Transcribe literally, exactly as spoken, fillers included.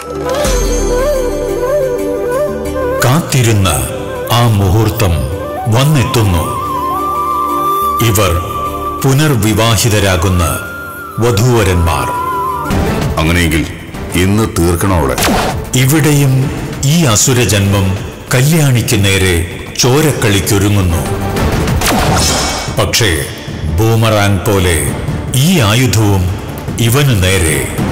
കാത്തിരുന്ന ആ മുഹൂർത്തം വന്നെത്തുന്നു. ഇവർ പുനർവിവാഹിതരാകുന്ന വധൂവരന്മാർ. അങ്ങനെയെങ്കിൽ ഇന്ന് തീർക്കണോടെ. ഇവിടെയും ഈ അസുരജന്മം കല്യാണിക്ക് നേരെ ചോരക്കളിക്കൊരുങ്ങുന്നു. പക്ഷേ ബൂമറാങ് പോലെ ഈ ആയുധവും ഇവനു നേരെ.